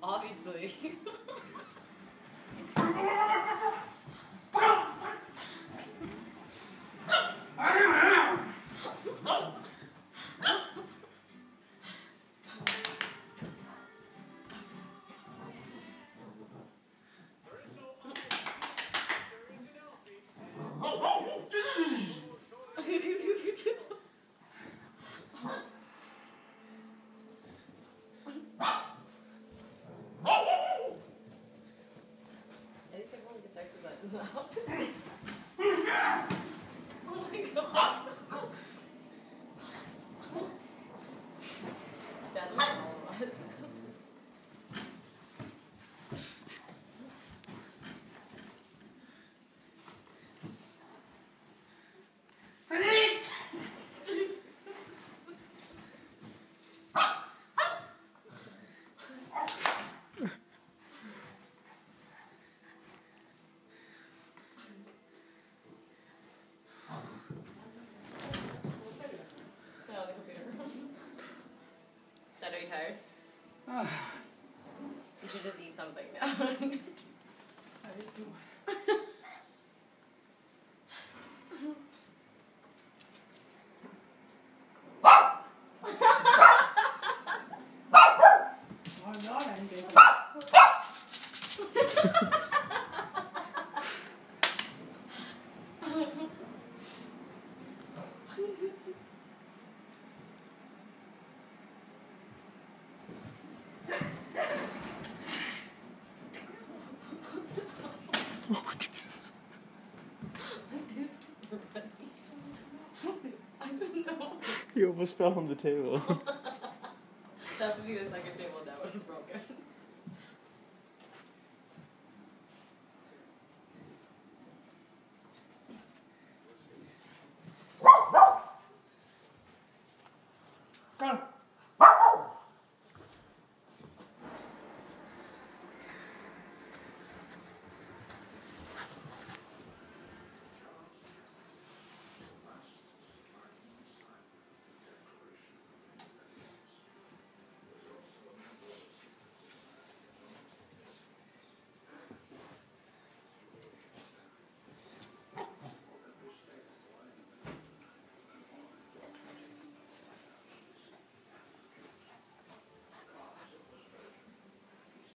Obviously. Oh my god. That's all of us. Dad, are you tired? You should just eat something now. I'm not angry. Oh, Jesus. I don't know. You almost fell on the table. That would be the second table that would have broken. Come on.